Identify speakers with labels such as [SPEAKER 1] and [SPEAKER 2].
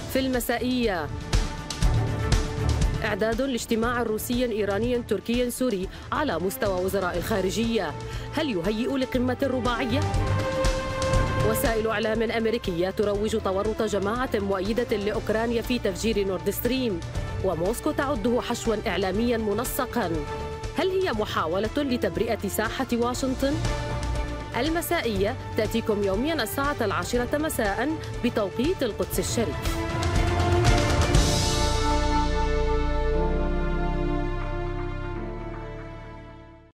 [SPEAKER 1] في المسائية، إعداد لاجتماع روسي إيراني تركي سوري على مستوى وزراء الخارجية، هل يهيئ لقمة الرباعية؟ وسائل إعلام أمريكية تروج تورط جماعة مؤيدة لأوكرانيا في تفجير نورد ستريم، وموسكو تعده حشوا إعلاميا منسقا، هل هي محاولة لتبرئة ساحة واشنطن؟ المسائية تأتيكم يوميا الساعة 10 مساء بتوقيت القدس الشريف.